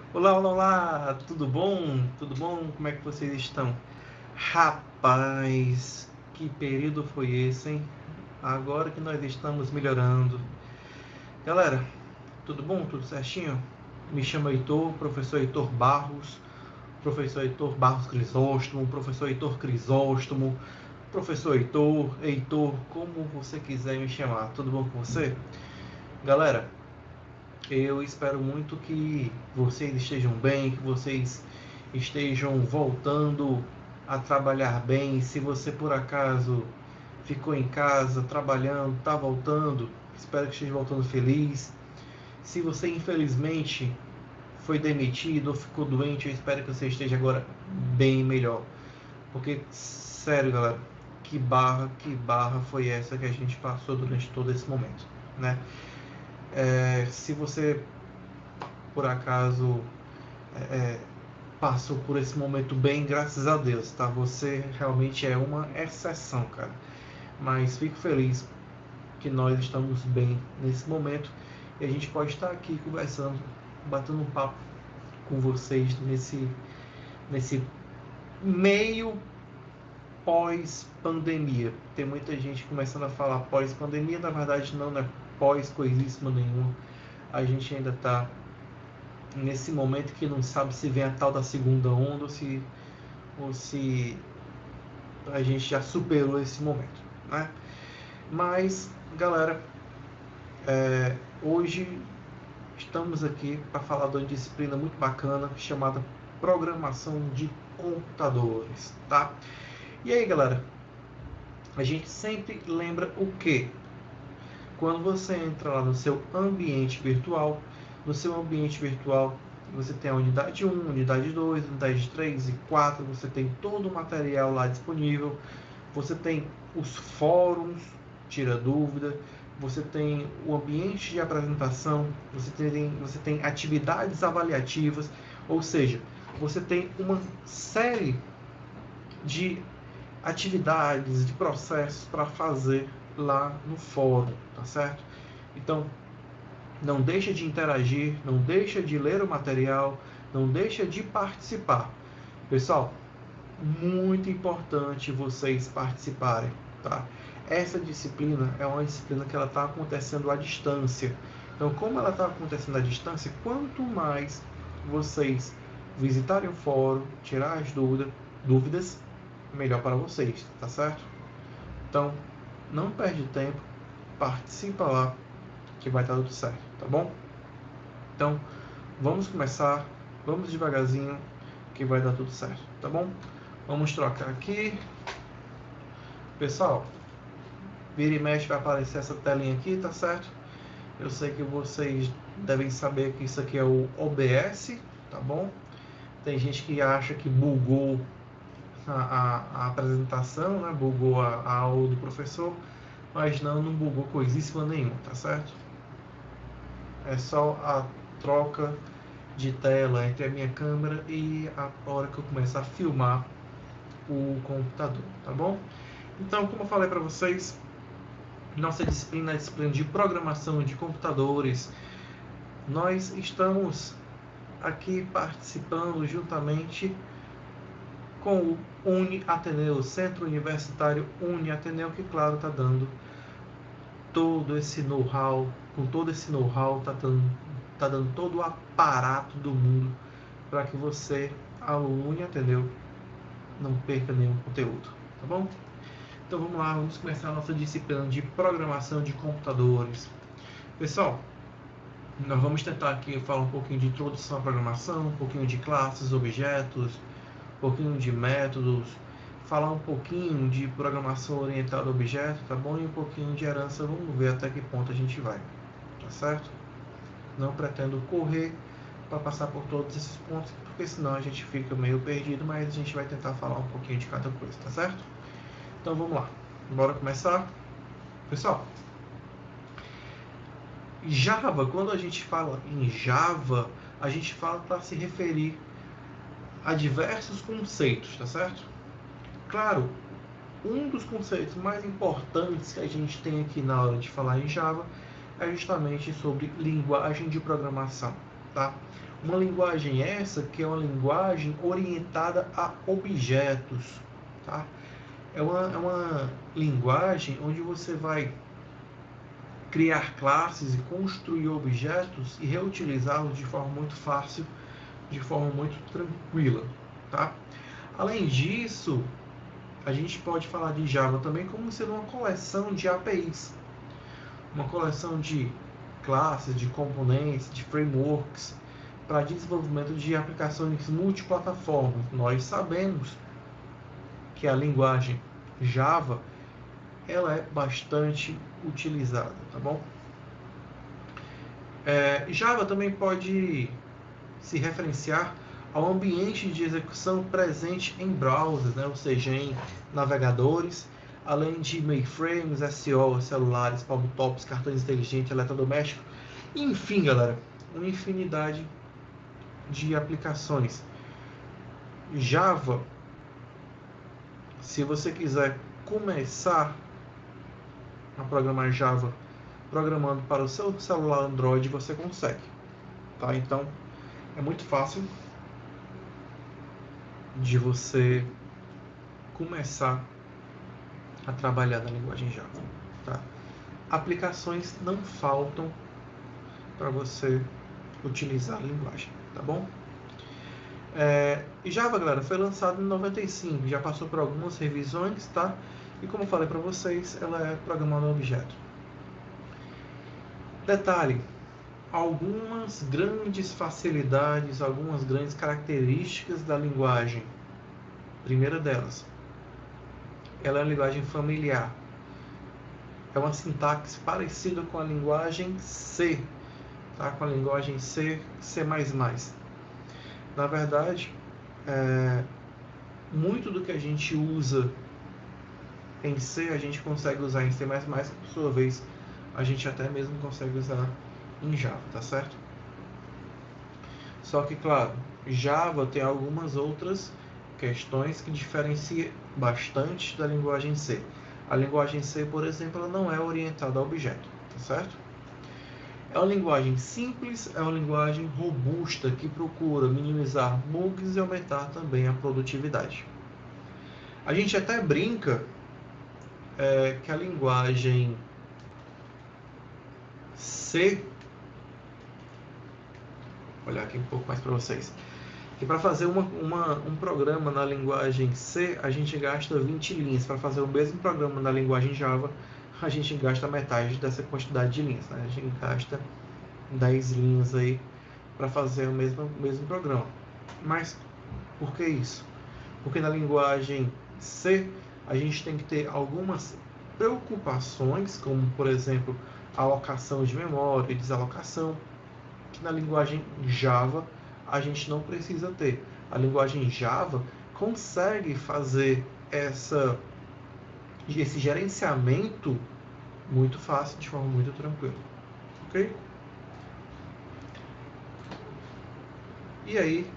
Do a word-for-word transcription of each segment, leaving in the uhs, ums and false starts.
Olá, olá, olá, tudo bom? Tudo bom? Como é que vocês estão? Rapaz, que período foi esse, hein? Agora que nós estamos melhorando. Galera, tudo bom? Tudo certinho? Me chamo Heitor, professor Heitor Barros, professor Heitor Barros Crisóstomo, professor Heitor Crisóstomo, professor Heitor, Heitor, como você quiser me chamar. Tudo bom com você? Galera, eu espero muito que vocês estejam bem, que vocês estejam voltando a trabalhar bem. Se você por acaso ficou em casa trabalhando, está voltando, espero que esteja voltando feliz. Se você infelizmente foi demitido ou ficou doente, eu espero que você esteja agora bem melhor. Porque, sério, galera, que barra, que barra foi essa que a gente passou durante todo esse momento, né? É, se você por acaso é, passou por esse momento bem, graças a Deus, tá? Você realmente é uma exceção, cara. Mas fico feliz que nós estamos bem nesse momento e a gente pode estar aqui conversando, batendo um papo com vocês nesse, nesse meio pós-pandemia. Tem muita gente começando a falar pós-pandemia, na verdade não é pós-coisíssima nenhuma. A gente ainda está nesse momento que não sabe se vem a tal da segunda onda ou se, ou se a gente já superou esse momento, né? Mas, galera, é, hoje estamos aqui para falar de uma disciplina muito bacana chamada Programação de Computadores, tá? E aí, galera, a gente sempre lembra o quê? Quando você entra lá no seu ambiente virtual, no seu ambiente virtual você tem a unidade um, unidade dois, unidade três e quatro, você tem todo o material lá disponível, você tem os fóruns, tira dúvida, você tem o ambiente de apresentação, você tem, você tem atividades avaliativas, ou seja, você tem uma série de atividades, de processos para fazer lá no fórum, tá certo? Então, não deixa de interagir, não deixa de ler o material, não deixa de participar. Pessoal, muito importante vocês participarem, tá? Essa disciplina é uma disciplina que ela está acontecendo à distância. Então, como ela está acontecendo à distância, quanto mais vocês visitarem o fórum, tirar as dúvidas, dúvidas, melhor para vocês, tá certo? Então, não perde tempo, participa lá, que vai estar tudo certo, tá bom? Então, vamos começar, vamos devagarzinho, que vai dar tudo certo, tá bom? Vamos trocar aqui. Pessoal, vira e mexe vai aparecer essa telinha aqui, tá certo? Eu sei que vocês devem saber que isso aqui é o O B S, tá bom? Tem gente que acha que bugou a, a, a apresentação, né? Bugou a, a aula do professor, mas não, não bugou coisíssima nenhuma, tá certo? É só a troca de tela entre a minha câmera e a hora que eu começar a filmar o computador, tá bom? Então, como eu falei para vocês, nossa disciplina é a disciplina de programação de computadores. Nós estamos aqui participando juntamente com o Uni Ateneu, Centro Universitário Uni Ateneu, que claro está dando todo esse know-how, com todo esse know-how, está dando, tá dando todo o aparato do mundo para que você, aluno Uni Ateneu, não perca nenhum conteúdo, tá bom? Então vamos lá, vamos começar a nossa disciplina de programação de computadores. Pessoal, nós vamos tentar aqui falar um pouquinho de introdução à programação, um pouquinho de classes, objetos, um pouquinho de métodos, falar um pouquinho de programação orientada a objetos, tá bom? E um pouquinho de herança, vamos ver até que ponto a gente vai, tá certo? Não pretendo correr para passar por todos esses pontos, porque senão a gente fica meio perdido, mas a gente vai tentar falar um pouquinho de cada coisa, tá certo? Então vamos lá, bora começar? Pessoal, Java, quando a gente fala em Java, a gente fala para se referir a diversos conceitos, tá certo? Claro, um dos conceitos mais importantes que a gente tem aqui na hora de falar em Java é justamente sobre linguagem de programação, tá? Uma linguagem essa que é uma linguagem orientada a objetos, tá? É uma, é uma linguagem onde você vai criar classes e construir objetos e reutilizá-los de forma muito fácil, de forma muito tranquila, tá? Além disso, a gente pode falar de Java também como sendo uma coleção de A P Is, uma coleção de classes, de componentes, de frameworks para desenvolvimento de aplicações multiplataformas. Nós sabemos que a linguagem Java ela é bastante utilizada, tá bom? É, Java também pode se referenciar ao ambiente de execução presente em browsers, né? Ou seja, em navegadores, além de mainframes, S O, celulares, palmtops, cartões inteligentes, eletrodomésticos, enfim, galera, uma infinidade de aplicações. Java, se você quiser começar a programar Java programando para o seu celular Android, você consegue, tá? Então é muito fácil de você começar a trabalhar na linguagem Java, tá? Aplicações não faltam para você utilizar a linguagem, tá bom? É, Java, galera, foi lançado em noventa e cinco, já passou por algumas revisões, tá? E como eu falei para vocês, ela é programada a objeto. Detalhe, algumas grandes facilidades, algumas grandes características da linguagem. Primeira delas, ela é uma linguagem familiar. É uma sintaxe parecida com a linguagem C, tá? Com a linguagem C, C mais mais. Na verdade, é, muito do que a gente usa em C, a gente consegue usar em C mais mais, por sua vez, a gente até mesmo consegue usar em Java, tá certo? Só que, claro, Java tem algumas outras questões que diferenciam bastante da linguagem C. A linguagem C, por exemplo, ela não é orientada a objeto, tá certo? É uma linguagem simples, é uma linguagem robusta que procura minimizar bugs e aumentar também a produtividade. A gente até brinca é, que a linguagem C, vou olhar aqui um pouco mais para vocês, que para fazer uma, uma, um programa na linguagem C, a gente gasta vinte linhas. Para fazer o mesmo programa na linguagem Java, a gente gasta metade dessa quantidade de linhas, né? A gente gasta dez linhas aí para fazer o mesmo, mesmo programa. Mas por que isso? Porque na linguagem C, a gente tem que ter algumas preocupações, como por exemplo, alocação de memória e desalocação, que na linguagem Java a gente não precisa ter. A linguagem Java consegue fazer essa, esse gerenciamento muito fácil, de forma muito tranquila. Ok? E aí,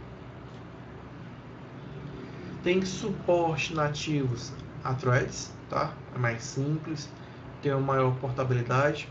tem suporte nativos a threads, tá? É mais simples, tem uma maior portabilidade.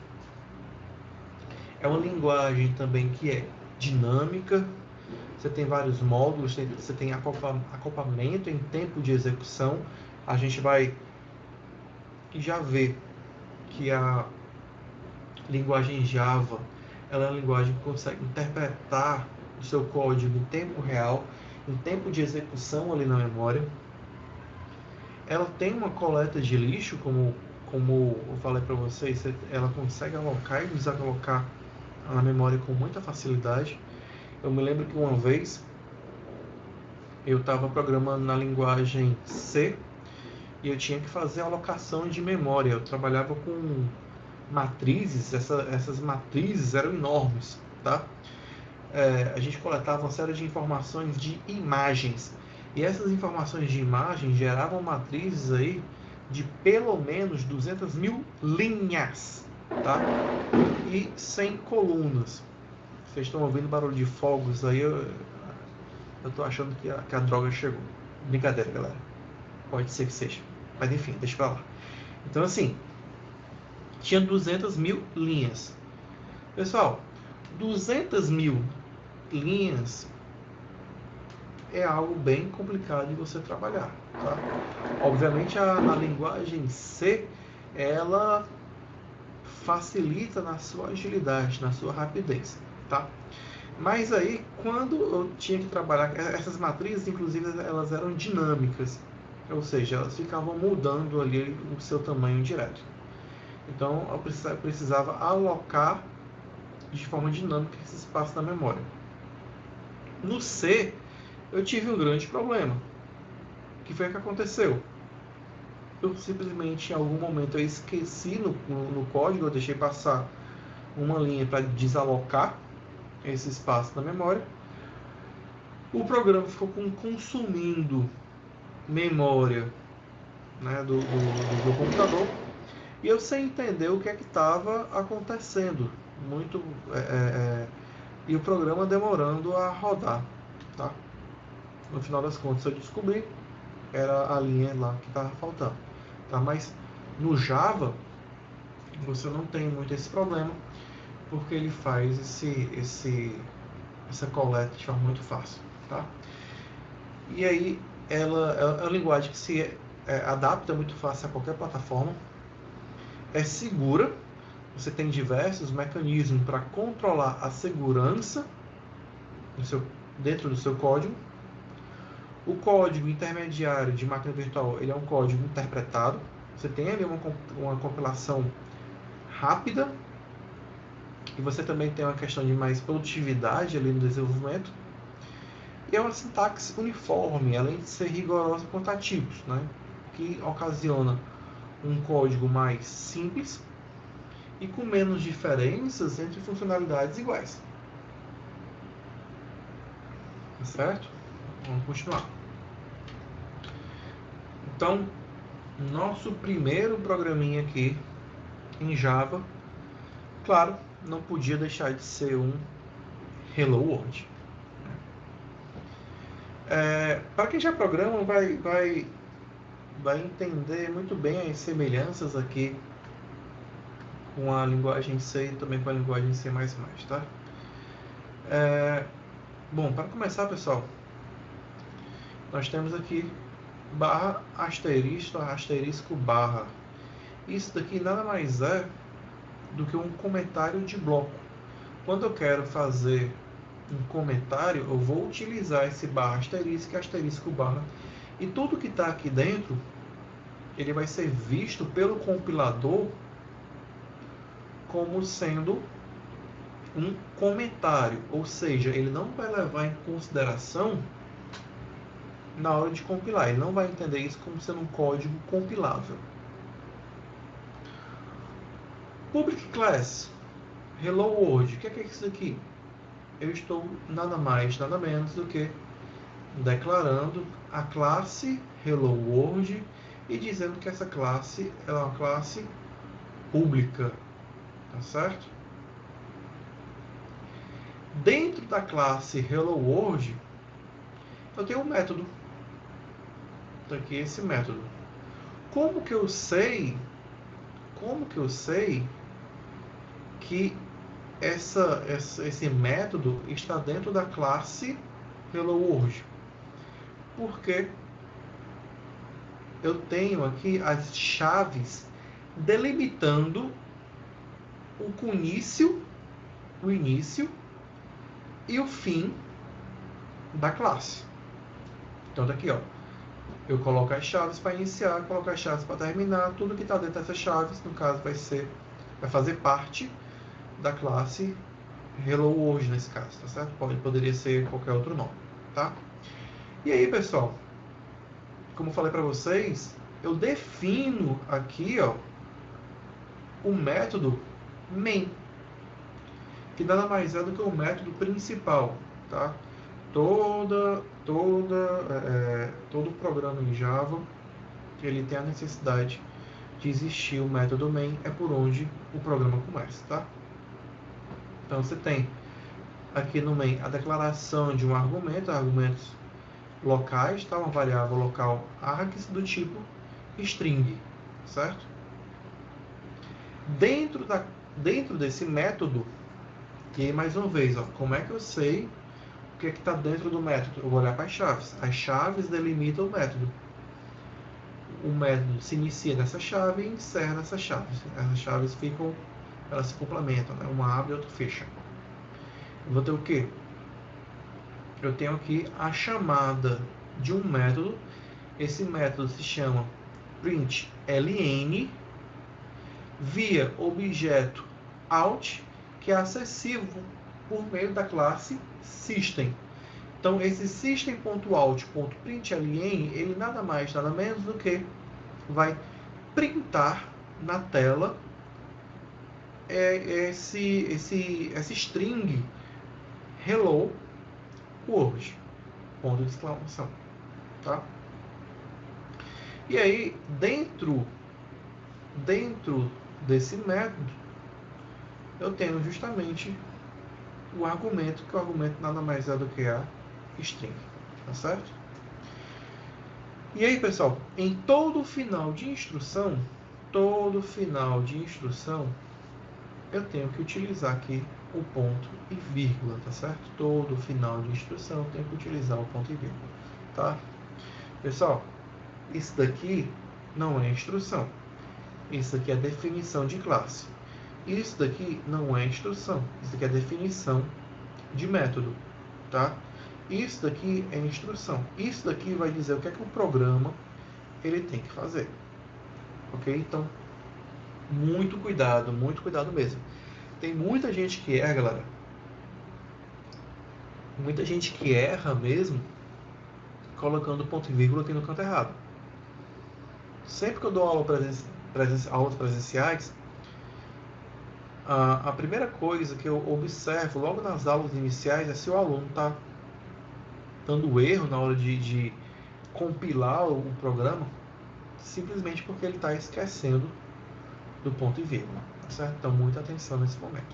É uma linguagem também que é dinâmica. Você tem vários módulos, você tem acoplamento em tempo de execução. A gente vai já ver que a linguagem Java ela é uma linguagem que consegue interpretar o seu código em tempo real, em tempo de execução ali na memória. Ela tem uma coleta de lixo, como, como eu falei para vocês, ela consegue alocar e desalocar na memória com muita facilidade. Eu me lembro que uma vez eu estava programando na linguagem C e eu tinha que fazer alocação de memória. Eu trabalhava com matrizes, essa, essas matrizes eram enormes, tá? É, a gente coletava uma série de informações de imagens e essas informações de imagem geravam matrizes aí de pelo menos duzentas mil linhas, tá? E cem colunas. Vocês estão ouvindo barulho de fogos aí, eu, eu tô achando que a, que a droga chegou. Brincadeira, galera. Pode ser que seja. Mas enfim, deixa pra lá. Então assim, tinha duzentas mil linhas. Pessoal, duzentas mil linhas é algo bem complicado de você trabalhar, tá? Obviamente a, a linguagem C, ela facilita na sua agilidade, na sua rapidez, tá? Mas aí, quando eu tinha que trabalhar, essas matrizes, inclusive, elas eram dinâmicas, ou seja, elas ficavam mudando ali o seu tamanho direto. Então, eu precisava alocar de forma dinâmica esse espaço na memória. No C, eu tive um grande problema. O que foi que aconteceu? Eu simplesmente, em algum momento, eu esqueci no, no, no código, eu deixei passar uma linha para desalocar esse espaço na memória. O programa ficou consumindo memória, né, do, do, do computador, e eu sem entender o que é que estava acontecendo. Muito, é, é, e o programa demorando a rodar. Tá? No final das contas, eu descobri era a linha lá que estava faltando. Tá? Mas no Java, você não tem muito esse problema, porque ele faz esse, esse, essa coleta de forma muito fácil. Tá? E aí, ela é uma linguagem que se é, adapta muito fácil a qualquer plataforma, é segura, você tem diversos mecanismos para controlar a segurança no seu, dentro do seu código. O código intermediário de máquina virtual, ele é um código interpretado, você tem ali uma, uma compilação rápida, e você também tem uma questão de mais produtividade ali no desenvolvimento. E é uma sintaxe uniforme, além de ser rigorosa quanto a tipos, né? Que ocasiona um código mais simples e com menos diferenças entre funcionalidades iguais. Tá certo? Vamos continuar. Então, nosso primeiro programinha aqui em Java, claro, não podia deixar de ser um Hello World. É, para quem já programa, vai, vai, vai entender muito bem as semelhanças aqui com a linguagem C e também com a linguagem C mais mais, tá? É, bom, para começar, pessoal, nós temos aqui barra asterisco, asterisco barra. Isso daqui nada mais é do que um comentário de bloco. Quando eu quero fazer um comentário, eu vou utilizar esse barra asterisco, asterisco barra, e tudo que está aqui dentro, ele vai ser visto pelo compilador como sendo um comentário, ou seja, ele não vai levar em consideração na hora de compilar, ele não vai entender isso como sendo um código compilável. Public Class, Hello World, o que é isso aqui? Eu estou nada mais, nada menos do que declarando a classe Hello World e dizendo que essa classe é uma classe pública, tá certo? Dentro da classe Hello World, eu tenho um método. Tá aqui esse método. Como que eu sei? Como que eu sei que essa, essa, esse método está dentro da classe Hello World? Porque eu tenho aqui as chaves delimitando o início, o início e o fim da classe. Então daqui, ó, eu coloco as chaves para iniciar, coloco as chaves para terminar, tudo que está dentro dessas chaves, no caso vai ser, vai fazer parte da classe Hello World nesse caso, tá certo? Pode, poderia ser qualquer outro nome, tá? E aí, pessoal, como eu falei para vocês, eu defino aqui, ó, o método main, que nada mais é do que o método principal, tá? Toda, toda, é, todo programa em Java, ele tem a necessidade de existir o método main, é por onde o programa começa, tá? Então você tem aqui no main a declaração de um argumento, argumentos locais, tá? Uma variável local args do tipo string, certo? Dentro, da, dentro desse método, e aí mais uma vez, ó, como é que eu sei que é que está dentro do método? Eu vou olhar para as chaves. As chaves delimitam o método. O método se inicia nessa chave e encerra nessa chave. As chaves ficam, elas se complementam, né? Uma abre e outra fecha. Eu vou ter o quê? Eu tenho aqui a chamada de um método. Esse método se chama println via objeto out, que é acessível por meio da classe system. Então, esse system.out.println, ele nada mais, nada menos do que vai printar na tela esse, esse, essa string hello world, ponto de exclamação, tá? E aí, dentro, dentro desse método, eu tenho justamente o argumento, que o argumento nada mais é do que a string, tá certo? E aí, pessoal, em todo final de instrução, todo final de instrução, eu tenho que utilizar aqui o ponto e vírgula, tá certo? Todo final de instrução eu tenho que utilizar o ponto e vírgula, tá? Pessoal, isso daqui não é instrução. Isso daqui é definição de classe. Isso daqui não é instrução. Isso daqui é definição de método, tá? Isso daqui é instrução. Isso daqui vai dizer o que é que o programa ele tem que fazer. Ok? Então, muito cuidado, muito cuidado mesmo. Tem muita gente que erra, galera. Muita gente que erra mesmo colocando ponto e vírgula aqui no canto errado. Sempre que eu dou aula presen presen aulas presenciais, a, a primeira coisa que eu observo logo nas aulas iniciais é se o aluno está dando erro na hora de, de compilar o, o programa, simplesmente porque ele está esquecendo do ponto e vírgula, tá certo? Então, muita atenção nesse momento.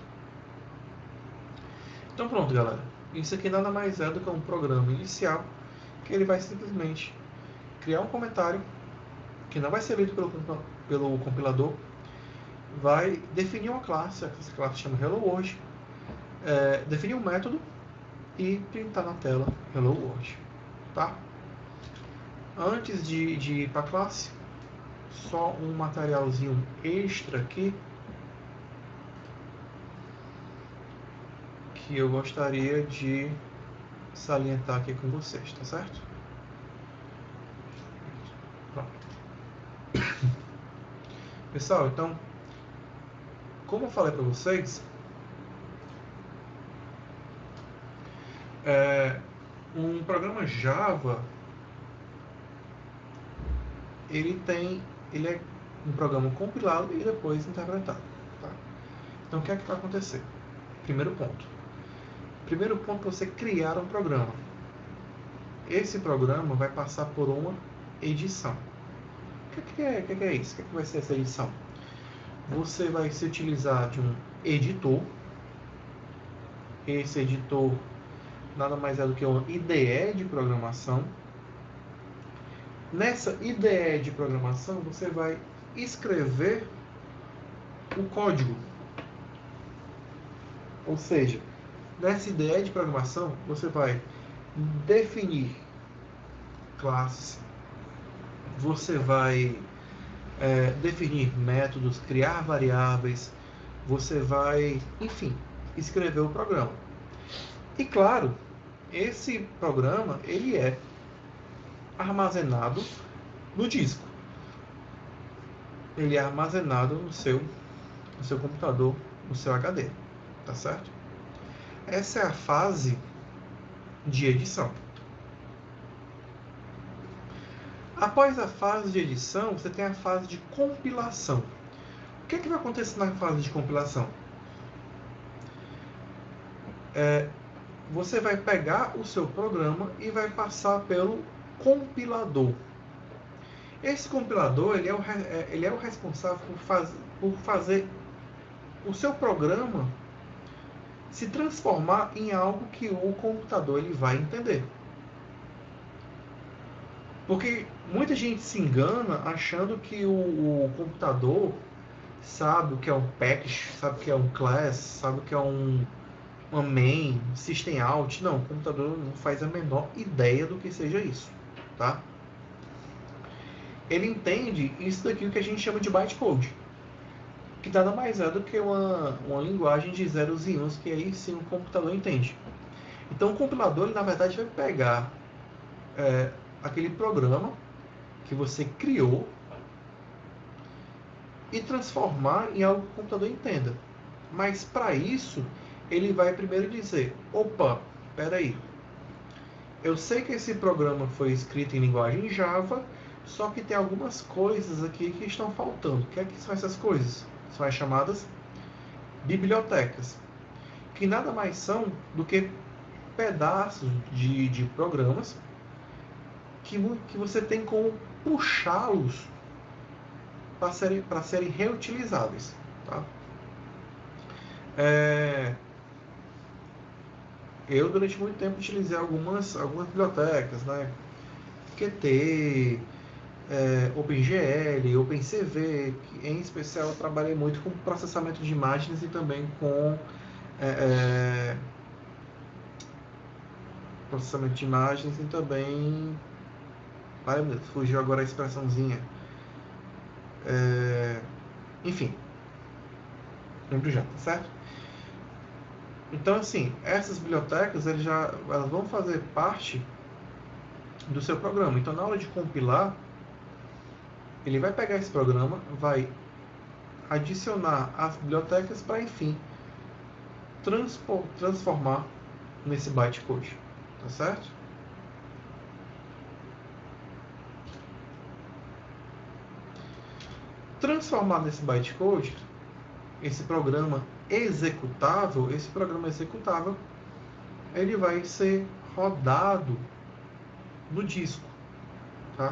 Então, pronto, galera. Isso aqui nada mais é do que um programa inicial que ele vai simplesmente criar um comentário que não vai ser lido pelo, pelo compilador, vai definir uma classe, essa classe chama Hello World, é, definir um método e printar na tela Hello World, tá? Antes de, de ir para a classe, só um materialzinho extra aqui que eu gostaria de salientar aqui com vocês, tá certo? Pronto. Pessoal, então, como eu falei para vocês, é, um programa Java, ele tem, ele é um programa compilado e depois interpretado, tá? Então, o que é que vai acontecer? Primeiro ponto. Primeiro ponto é você criar um programa. Esse programa vai passar por uma edição. O que é, o que é isso? O que, é que vai ser essa edição? Você vai se utilizar de um editor. Esse editor nada mais é do que uma I D E de programação. Nessa I D E de programação, você vai escrever o código. Ou seja, nessa I D E de programação, você vai definir classes, você vai é, definir métodos, criar variáveis, você vai, enfim, escrever o programa. E claro, esse programa ele é armazenado no disco. Ele é armazenado no seu, no seu computador, no seu H D, tá certo? Essa é a fase de edição. Após a fase de edição, você tem a fase de compilação. O que é que vai acontecer na fase de compilação? É, você vai pegar o seu programa e vai passar pelo compilador. Esse compilador ele é o, ele é o responsável por, faz, por fazer o seu programa se transformar em algo que o computador ele vai entender. Porque muita gente se engana achando que o, o computador sabe o que é um package, sabe o que é um class, sabe o que é um, uma main, system out. Não, o computador não faz a menor ideia do que seja isso, tá? Ele entende isso daqui que a gente chama de bytecode, que nada mais é do que uma, uma linguagem de zeros e uns que aí sim o computador entende. Então o compilador, ele, na verdade, vai pegar é, aquele programa que você criou e transformar em algo que o computador entenda. Mas para isso, ele vai primeiro dizer, opa, espera aí, eu sei que esse programa foi escrito em linguagem Java, só que tem algumas coisas aqui que estão faltando. O que é que são essas coisas? São as chamadas bibliotecas, que nada mais são do que pedaços de, de programas que, que você tem como puxá-los para serem, para serem reutilizáveis. Tá? É, eu, durante muito tempo, utilizei algumas, algumas bibliotecas, né? Q T, é, OpenGL, OpenCV, que, em especial eu trabalhei muito com processamento de imagens e também com é, é, processamento de imagens e também... Ai, meu Deus, fugiu agora a expressãozinha. É, enfim, lembro já, tá certo? Então, assim, essas bibliotecas elas já elas vão fazer parte do seu programa. Então, na hora de compilar, ele vai pegar esse programa, vai adicionar as bibliotecas para, enfim, transformar nesse bytecode, tá certo? Transformar nesse bytecode, esse programa executável, esse programa executável, ele vai ser rodado no disco, tá?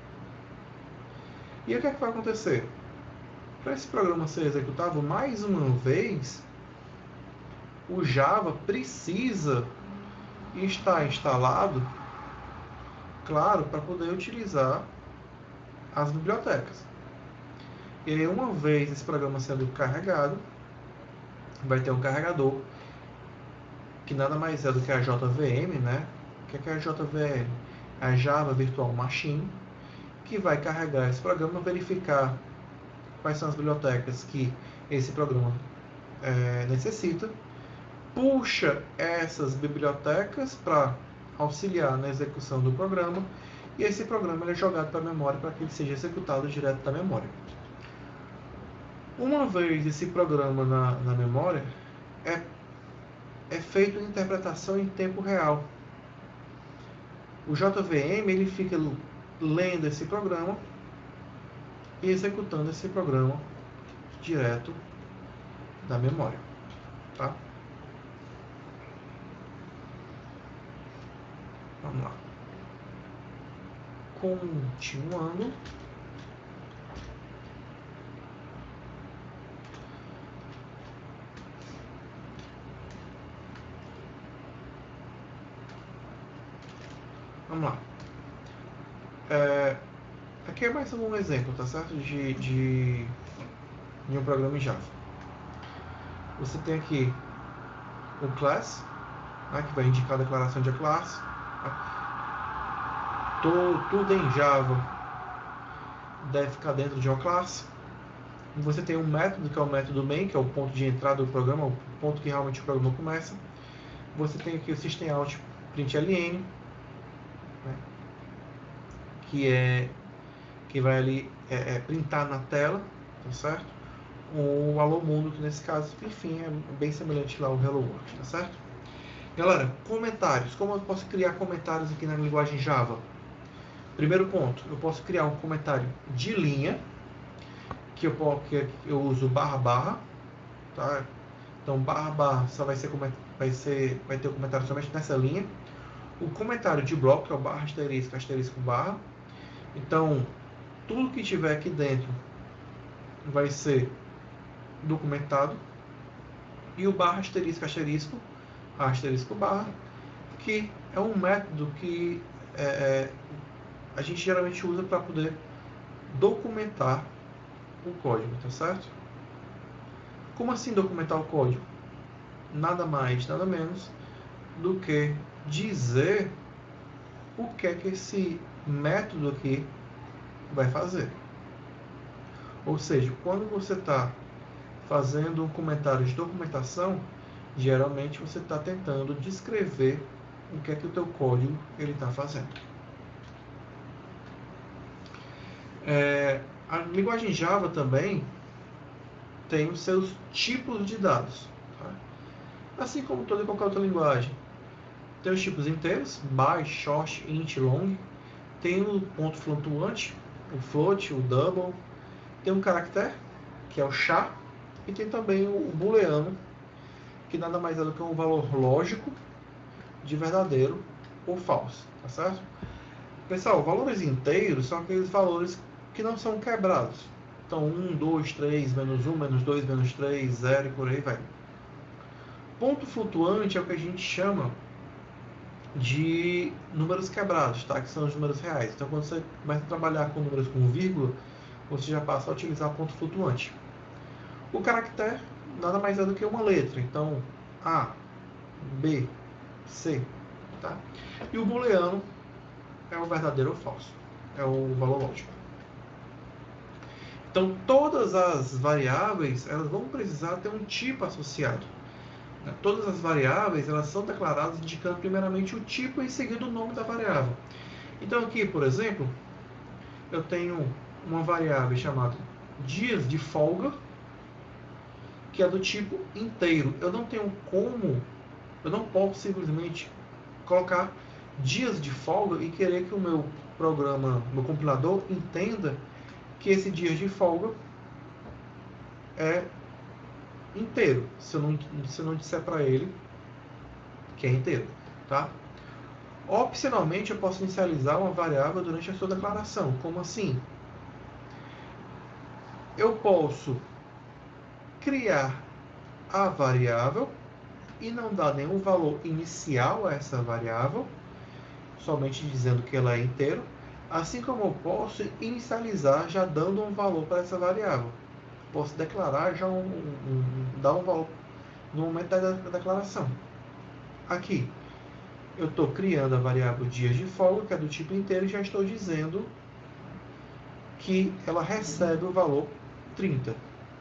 E o que é que vai acontecer? Para esse programa ser executável, mais uma vez, o Java precisa estar instalado, claro, para poder utilizar as bibliotecas. E aí, uma vez esse programa sendo carregado, vai ter um carregador, que nada mais é do que a J V M, né? O que é a J V M? A Java Virtual Machine, que vai carregar esse programa, verificar quais são as bibliotecas que esse programa é, necessita, puxa essas bibliotecas para auxiliar na execução do programa, e esse programa é jogado para a memória para que ele seja executado direto da memória. Uma vez esse programa na, na memória, é, é feita uma interpretação em tempo real. O J V M ele fica lendo esse programa e executando esse programa direto da memória. Tá? Vamos lá. Continuando. Vamos lá. É, aqui é mais um exemplo, tá certo? De, de, de um programa em Java. Você tem aqui o class, né, que vai indicar a declaração de classe. Tudo, tudo em Java deve ficar dentro de uma classe. E você tem um método, que é o método main, que é o ponto de entrada do programa, o ponto que realmente o programa começa. Você tem aqui o system out println, né, que é que vai ali é, é, printar na tela, tá certo? O alô mundo, que nesse caso, enfim, é bem semelhante lá ao hello world, tá certo? Galera, comentários. Como eu posso criar comentários aqui na linguagem Java? Primeiro ponto, eu posso criar um comentário de linha, que eu, que eu uso barra barra, tá? Então barra barra só vai ser, vai ser, vai ter o um comentário somente nessa linha. O comentário de bloco, que é o barra asterisco, asterisco barra. Então, tudo que tiver aqui dentro vai ser documentado. E o barra asterisco asterisco, asterisco barra, que é um método que é, é, a gente geralmente usa para poder documentar o código, tá certo? Como assim documentar o código? nada mais, nada menos do que dizer o que é que esse método aqui vai fazer. Ou seja, quando você está fazendo um comentário de documentação, geralmente você está tentando descrever o que é que o teu código ele está fazendo. É, a linguagem Java também tem os seus tipos de dados, tá? Assim como toda e qualquer outra linguagem. Tem os tipos inteiros, byte, short, int, long. Tem o ponto flutuante, o float, o double. Tem um caractere, que é o char. E tem também o booleano, que nada mais é do que um valor lógico de verdadeiro ou falso, tá certo? Pessoal, valores inteiros são aqueles valores que não são quebrados. Então, um, dois, três, menos um, menos dois, menos três, zero e por aí vai. Ponto flutuante é o que a gente chama de números quebrados, tá? Que são os números reais. Então, quando você começa a trabalhar com números com vírgula, você já passa a utilizar ponto flutuante. O caractere nada mais é do que uma letra. Então, A, B, C, tá? E o booleano é o verdadeiro ou falso. É o valor lógico. Então, todas as variáveis, elas vão precisar ter um tipo associado. Todas as variáveis, elas são declaradas indicando primeiramente o tipo e em seguida o nome da variável. Então, aqui, por exemplo, eu tenho uma variável chamada dias de folga, que é do tipo inteiro. Eu não tenho como, eu não posso simplesmente colocar dias de folga e querer que o meu programa, meu compilador, entenda que esse dia de folga é inteiro, se eu não, se eu não disser para ele que é inteiro, tá? Opcionalmente, eu posso inicializar uma variável durante a sua declaração. Como assim? Eu posso criar a variável e não dar nenhum valor inicial a essa variável, somente dizendo que ela é inteiro, assim como eu posso inicializar já dando um valor para essa variável. Posso declarar já um, um, um dar um valor no momento da, da declaração. Aqui, eu estou criando a variável dias de folga, que é do tipo inteiro, e já estou dizendo que ela recebe o valor trinta.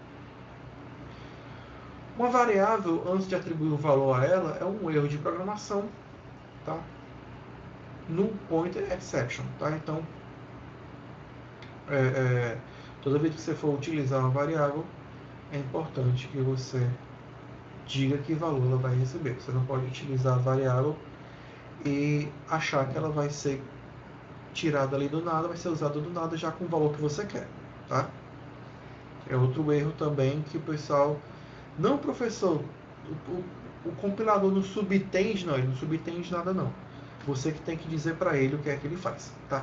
Uma variável, antes de atribuir o valor a ela, é um erro de programação, tá? No pointer exception, tá? Então, é, é, toda vez que você for utilizar uma variável, é importante que você diga que valor ela vai receber. Você não pode utilizar a variável e achar que ela vai ser tirada ali do nada, vai ser usada do nada já com o valor que você quer, tá? É outro erro também que o pessoal... Não, professor, o, o, o compilador não subentende, não, ele não subentende nada, não. Você que tem que dizer para ele o que é que ele faz, tá?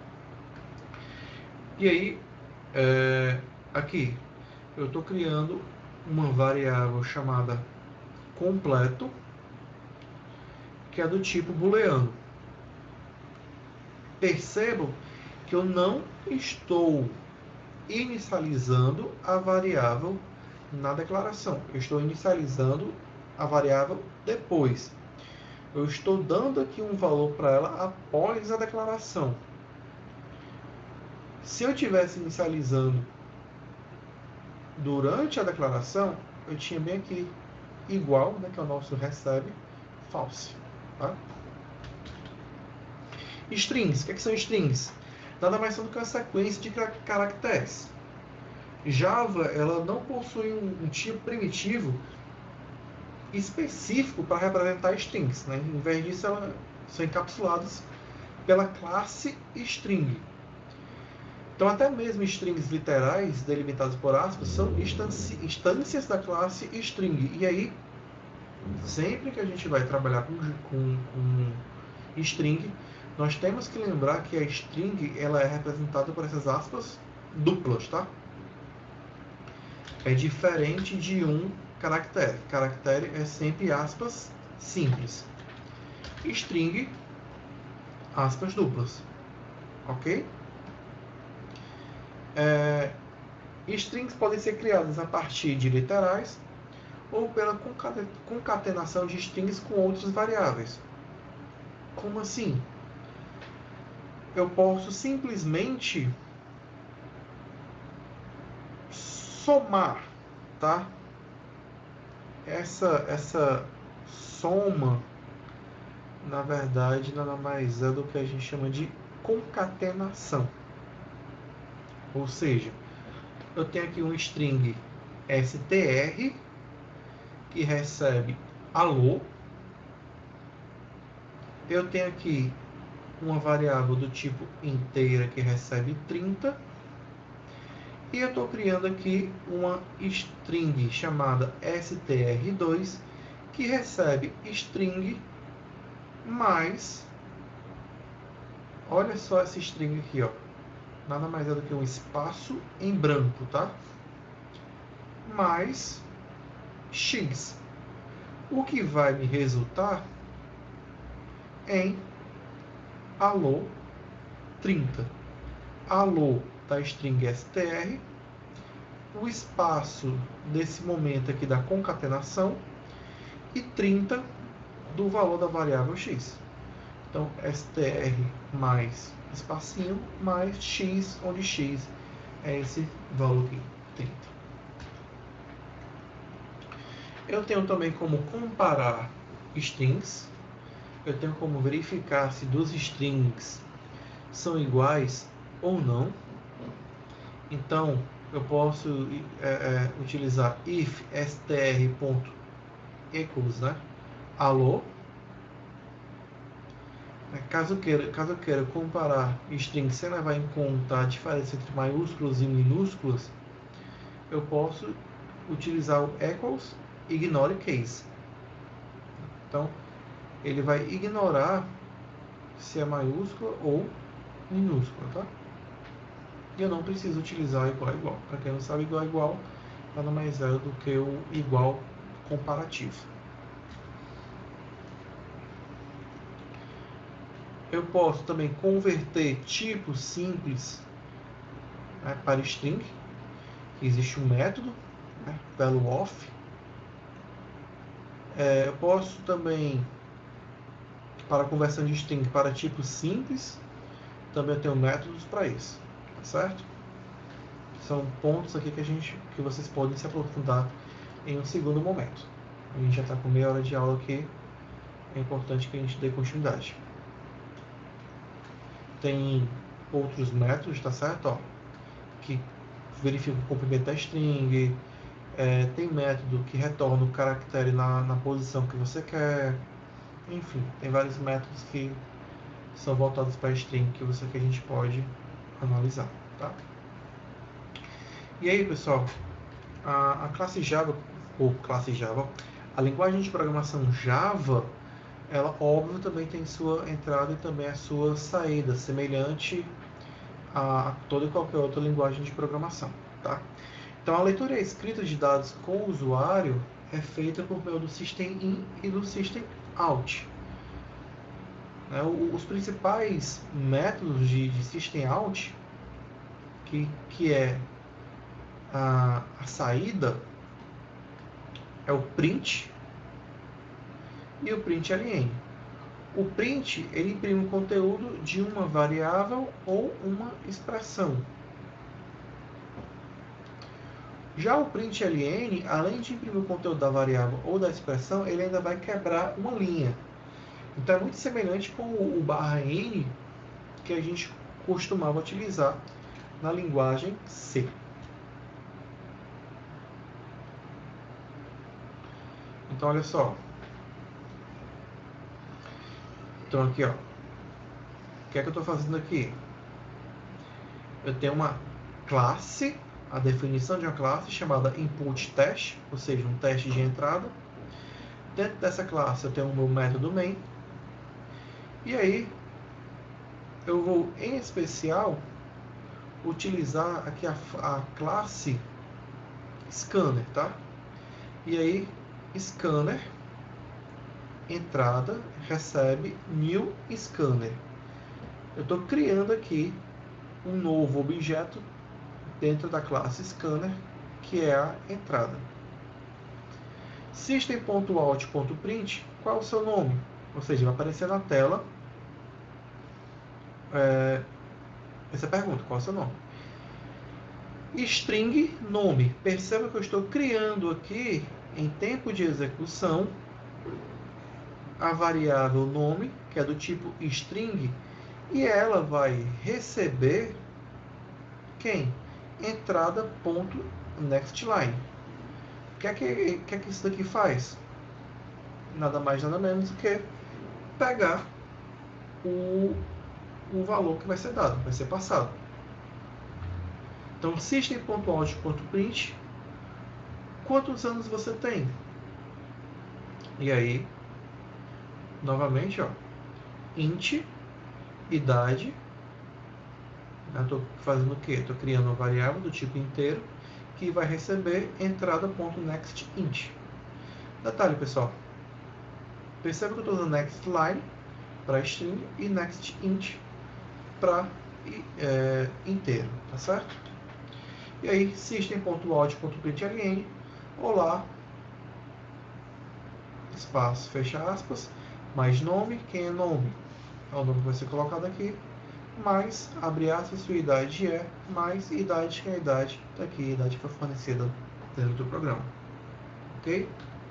E aí, é, aqui, eu estou criando uma variável chamada completo, que é do tipo booleano. Percebam que eu não estou inicializando a variável na declaração. Eu estou inicializando a variável depois. Eu estou dando aqui um valor para ela após a declaração. Se eu tivesse inicializando durante a declaração, eu tinha bem aqui igual, né, que é o nosso recebe, false. Tá? Strings. O que, é que são strings? Nada mais são do que uma sequência de caracteres. Java, ela não possui um, um tipo primitivo específico para representar strings, né? Em vez disso, elas são encapsuladas pela classe string. Então, até mesmo strings literais, delimitados por aspas, são instâncias da classe string. E aí, sempre que a gente vai trabalhar com, com, com string, nós temos que lembrar que a string ela é representada por essas aspas duplas, tá? É diferente de um caractere. Caractere é sempre aspas simples. String, aspas duplas. Ok? É, strings podem ser criadas a partir de literais ou pela concatenação de strings com outras variáveis. Como assim? Eu posso simplesmente somar, tá? Essa, essa soma, na verdade, nada mais é do que a gente chama de concatenação. Ou seja, eu tenho aqui um string str que recebe alô. Eu tenho aqui uma variável do tipo inteira que recebe trinta. E eu estou criando aqui uma string chamada str dois que recebe string mais, olha só essa string aqui, ó, nada mais é do que um espaço em branco, tá? Mais x, o que vai me resultar em alô trinta. Alô da string str, o espaço desse momento aqui da concatenação e trinta do valor da variável x. Então, str mais espacinho mais x, onde x é esse valor aqui, trinta. Eu tenho também como comparar strings. Eu tenho como verificar se duas strings são iguais ou não. Então, eu posso é, é, utilizar if str.equals, né? Alô. Caso eu queira, caso eu queira comparar strings sem levar em conta a diferença entre maiúsculas e minúsculas, eu posso utilizar o equals ignore case. Então, ele vai ignorar se é maiúscula ou minúscula, tá? E eu não preciso utilizar igual a igual. Para quem não sabe, igual a igual nada mais é do que o igual comparativo. Eu posso também converter tipos simples, né, para string. Existe um método, né, valueOf. É, eu posso também, para conversão de string para tipos simples, também eu tenho métodos para isso, tá certo? São pontos aqui que a gente, que vocês podem se aprofundar em um segundo momento. A gente já está com meia hora de aula aqui, é importante que a gente dê continuidade. Tem outros métodos, tá certo? Ó, que verifica o comprimento da string, é, tem método que retorna o caractere na, na posição que você quer. Enfim, tem vários métodos que são voltados para a string que, você, que a gente pode analisar, tá? E aí, pessoal, a, a classe Java, ou classe Java, a linguagem de programação Java, ela, óbvio, também tem sua entrada e também a sua saída, semelhante a toda e qualquer outra linguagem de programação, tá? Então, a leitura e a escrita de dados com o usuário é feita por meio do system-in e do system-out. Né? Os principais métodos de, de system-out, que, que é a, a saída, é o print e o println. O print, ele imprime o conteúdo de uma variável ou uma expressão. Já o println, além de imprimir o conteúdo da variável ou da expressão, ele ainda vai quebrar uma linha. Então é muito semelhante com o barra N que a gente costumava utilizar na linguagem C. Então olha só. Então aqui, ó. O que é que eu estou fazendo aqui? Eu tenho uma classe, a definição de uma classe chamada input test, ou seja, um teste de entrada. Dentro dessa classe eu tenho o meu método main. E aí eu vou, em especial, utilizar aqui a, a classe scanner, tá? E aí, scanner, entrada, recebe new scanner. Eu estou criando aqui um novo objeto dentro da classe scanner, que é a entrada. System.out.print, qual é o seu nome? Ou seja, vai aparecer na tela é, essa pergunta, qual é o seu nome? String nome. Perceba que eu estou criando aqui, em tempo de execução, a variável nome, que é do tipo string, e ela vai receber quem? Entrada.nextLine. O que é que, que é que isso daqui faz? Nada mais, nada menos do que pegar o, o valor que vai ser dado, vai ser passado. Então, system.out.print, quantos anos você tem? E aí, novamente, ó, int, idade. Estou fazendo o quê? Estou criando uma variável do tipo inteiro que vai receber entrada.nextInt. Detalhe, pessoal. Perceba que eu estou usando nextLine para string e nextInt para é, inteiro, tá certo? E aí, system.out.println, olá, espaço, fecha aspas, mais nome, quem é nome? É o nome que vai ser colocado aqui, mais, abre aspas, sua idade é, mais idade, que é a idade, tá aqui, a idade que foi fornecida dentro do programa. Ok?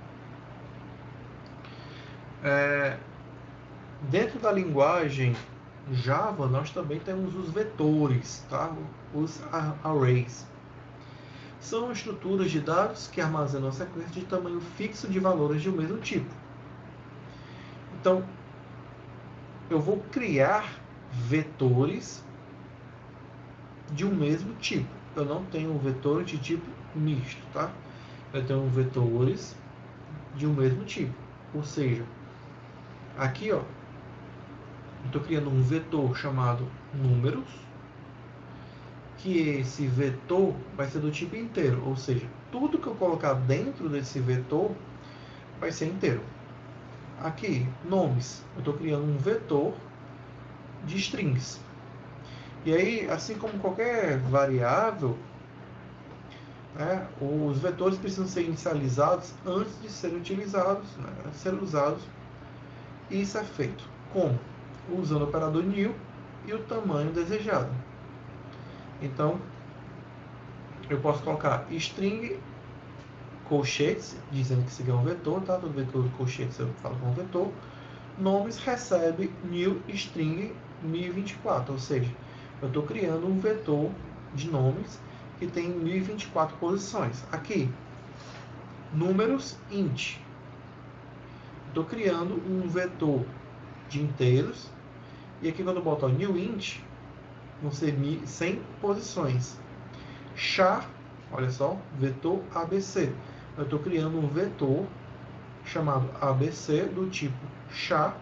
É, dentro da linguagem Java, nós também temos os vetores, tá? Os arrays. São estruturas de dados que armazenam a sequência de tamanho fixo de valores de um mesmo tipo. Então, eu vou criar vetores de um mesmo tipo. Eu não tenho vetores de tipo misto, tá? Eu tenho vetores de um mesmo tipo. Ou seja, aqui, ó, eu estou criando um vetor chamado números, que esse vetor vai ser do tipo inteiro, ou seja, tudo que eu colocar dentro desse vetor vai ser inteiro. Aqui, nomes, eu estou criando um vetor de strings. E aí, assim como qualquer variável, né, os vetores precisam ser inicializados antes de serem utilizados, né, serem usados. E isso é feito como? Usando o operador new e o tamanho desejado. Então, eu posso colocar string colchetes, dizendo que isso aqui é um vetor, tá? Todo vetor de colchetes eu falo com um vetor. Nomes recebe new string mil e vinte e quatro, ou seja, eu estou criando um vetor de nomes que tem mil e vinte e quatro posições. Aqui, números int. Estou criando um vetor de inteiros. E aqui quando eu botar o new int, vão ser cem posições. Char, olha só, vetor A B C. Eu estou criando um vetor chamado A B C do tipo char.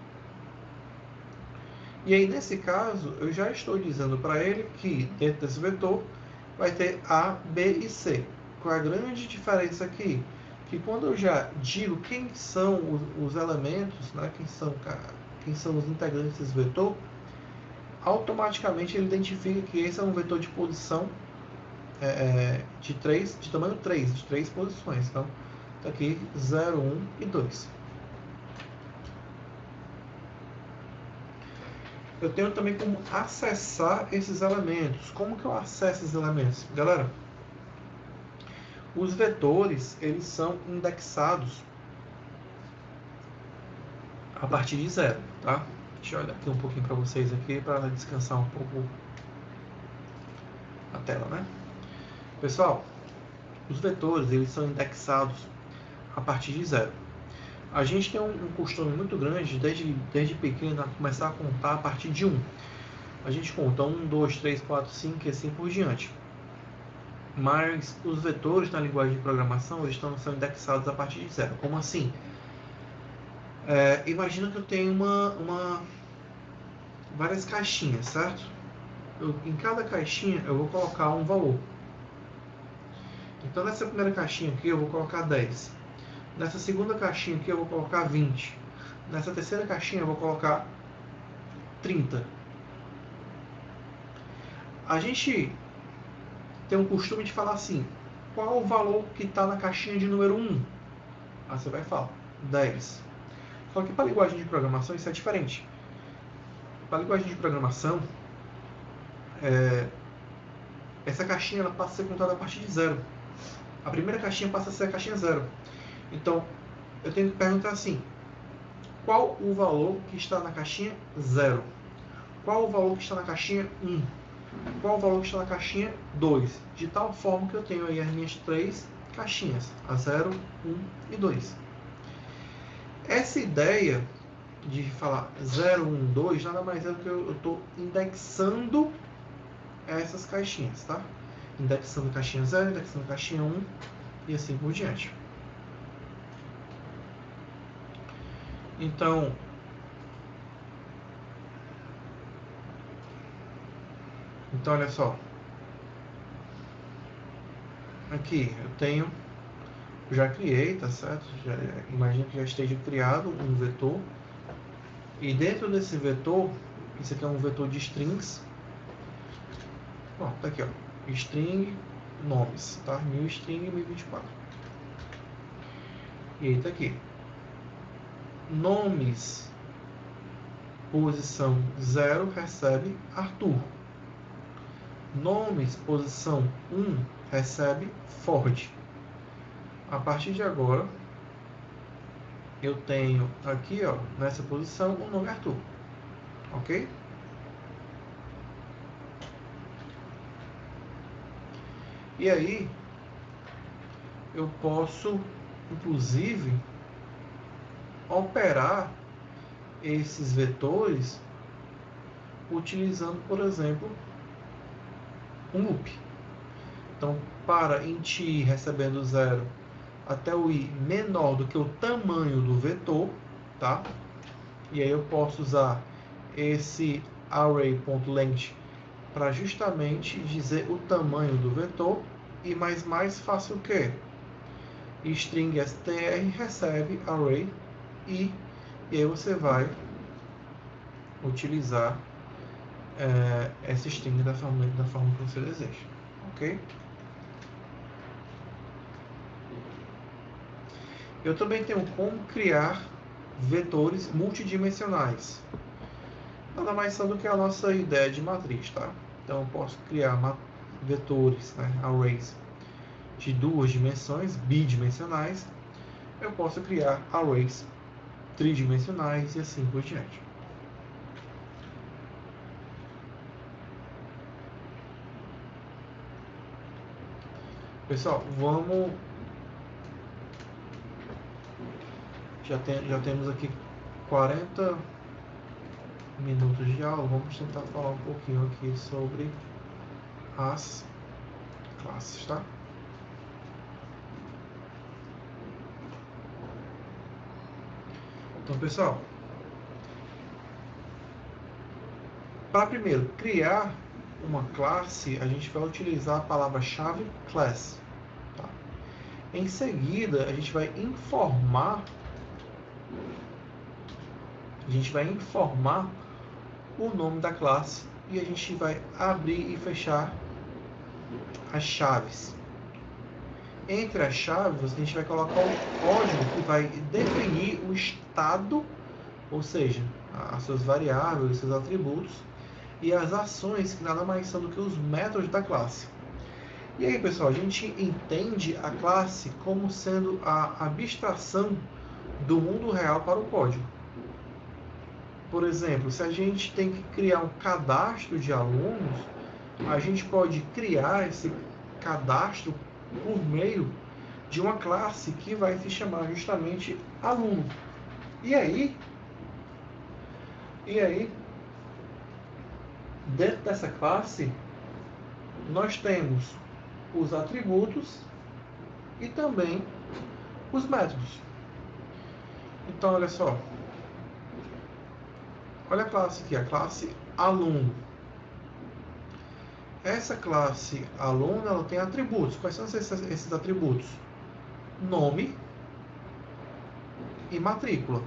E aí, nesse caso, eu já estou dizendo para ele que dentro desse vetor vai ter A, B e C. Qual é a grande diferença aqui? Que quando eu já digo quem são os, os elementos, né, quem, são, quem são os integrantes desse vetor, automaticamente ele identifica que esse é um vetor de posição é, de, três, de tamanho três, de três posições. Então, está aqui zero, um e dois. Eu tenho também como acessar esses elementos. Como que eu acesso esses elementos? Galera, os vetores, eles são indexados a partir de zero, tá? Deixa eu olhar aqui um pouquinho para vocês aqui, para descansar um pouco a tela, né? Pessoal, os vetores, eles são indexados a partir de zero. A gente tem um, um costume muito grande, desde, desde pequeno, a começar a contar a partir de um. A gente conta um, dois, três, quatro, cinco e assim por diante. Mas os vetores na linguagem de programação eles estão, são indexados a partir de zero. Como assim? É, imagina que eu tenho uma, uma, várias caixinhas, certo? Eu, em cada caixinha eu vou colocar um valor. Então nessa primeira caixinha aqui eu vou colocar dez. Nessa segunda caixinha aqui eu vou colocar vinte. Nessa terceira caixinha eu vou colocar trinta. A gente tem um costume de falar assim, qual o valor que está na caixinha de número um? Aí você vai falar dez. Só que para a linguagem de programação isso é diferente. Para a linguagem de programação, é, essa caixinha ela passa a ser contada a partir de zero. A primeira caixinha passa a ser a caixinha zero. Então, eu tenho que perguntar assim, qual o valor que está na caixinha zero? Qual o valor que está na caixinha um? Qual o valor que está na caixinha dois? De tal forma que eu tenho aí as minhas três caixinhas, a zero, um e dois. Essa ideia de falar zero, um, dois, nada mais é do que eu estou indexando essas caixinhas, tá? Indexando caixinha zero, indexando caixinha um e assim por diante. Então, então olha só. Aqui eu tenho, já criei, tá certo? Já, imagino que já esteja criado um vetor. E dentro desse vetor, isso aqui é um vetor de strings. Ó, tá aqui, ó. String nomes, tá? New string mil e vinte e quatro. E aí tá aqui. Nomes posição zero recebe Arthur. Nomes posição um recebe Ford. A partir de agora, eu tenho aqui, ó, nessa posição, o nome Arthur. Ok? E aí, eu posso, inclusive, operar esses vetores utilizando, por exemplo, um loop. Então, para int i recebendo zero até o i menor do que o tamanho do vetor, tá? E aí eu posso usar esse array.length para justamente dizer o tamanho do vetor. E mais mais faço o quê? String str recebe array i, e aí você vai utilizar é, essa string da forma, da forma que você deseja, ok? Eu também tenho como criar vetores multidimensionais. Nada mais são do que a nossa ideia de matriz, tá? Então eu posso criar vetores, né, arrays de duas dimensões, bidimensionais. Eu posso criar arrays tridimensionais e assim por diante. Pessoal, vamos... Já, tem, já temos aqui quarenta minutos de aula. Vamos tentar falar um pouquinho aqui sobre as classes, tá? Então, pessoal, para primeiro criar uma classe, a gente vai utilizar a palavra-chave class. Tá? Em seguida, a gente vai informar, a gente vai informar o nome da classe e a gente vai abrir e fechar as chaves. Entre as chaves, a gente vai colocar o código que vai definir o estado, ou seja, as suas variáveis, os seus atributos, e as ações, que nada mais são do que os métodos da classe. E aí, pessoal, a gente entende a classe como sendo a abstração do mundo real para o código. Por exemplo, se a gente tem que criar um cadastro de alunos, a gente pode criar esse cadastro por meio de uma classe que vai se chamar justamente aluno. E aí, e aí, dentro dessa classe, nós temos os atributos e também os métodos. Então, olha só. Olha a classe aqui, a classe aluno. Essa classe aluno, ela tem atributos. Quais são esses, esses atributos? Nome e matrícula.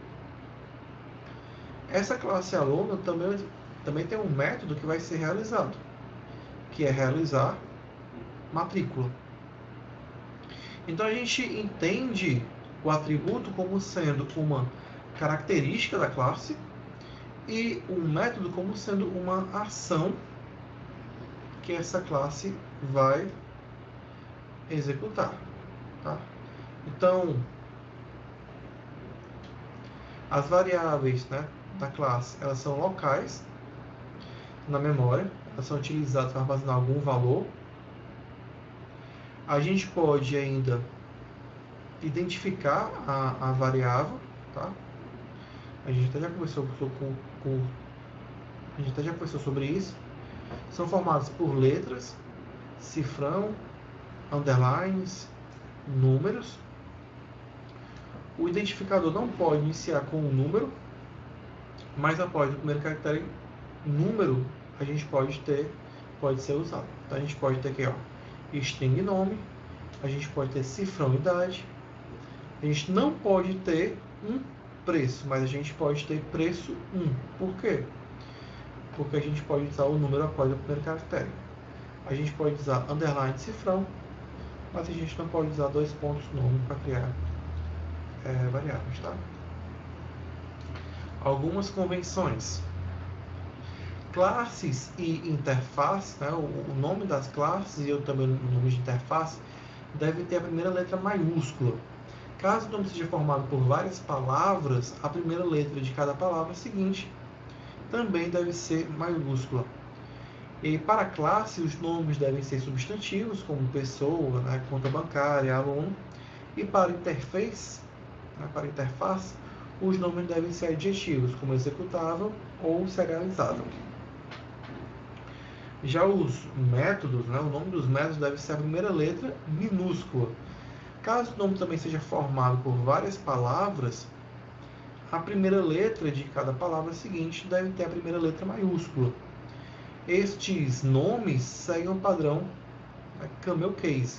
Essa classe aluno também, também tem um método que vai ser realizado, que é realizar matrícula. Então a gente entende o atributo como sendo uma característica da classe e o método como sendo uma ação que essa classe vai executar, tá? Então, as variáveis, né, da classe, elas são locais na memória, elas são utilizadas para armazenar algum valor. A gente pode ainda identificar a, a variável, tá? A gente até já conversou com, com, a gente até já conversou sobre isso. São formados por letras, cifrão, underlines, números. O identificador não pode iniciar com um número, mas após o primeiro caractere, número, a gente pode ter, pode ser usado. Então a gente pode ter aqui, ó, string nome, a gente pode ter cifrão idade, a gente não pode ter um preço, mas a gente pode ter preço um. Por quê? Porque a gente pode usar o número após o primeiro caractere. A gente pode usar underline cifrão, mas a gente não pode usar dois pontos nome para criar é, variáveis, tá? Algumas convenções. Classes e interface, né? o, o nome das classes e eu também o nome de interface deve ter a primeira letra maiúscula. Caso o nome seja formado por várias palavras, a primeira letra de cada palavra seguinte também deve ser maiúscula. E para a classe, os nomes devem ser substantivos, como pessoa, né, conta bancária, aluno. E para interface, né, para interface, os nomes devem ser adjetivos, como executável ou serializável. Já os métodos, né, o nome dos métodos deve ser a primeira letra minúscula. Caso o nome também seja formado por várias palavras, a primeira letra de cada palavra seguinte deve ter a primeira letra maiúscula. Estes nomes seguem o padrão, né, camel case.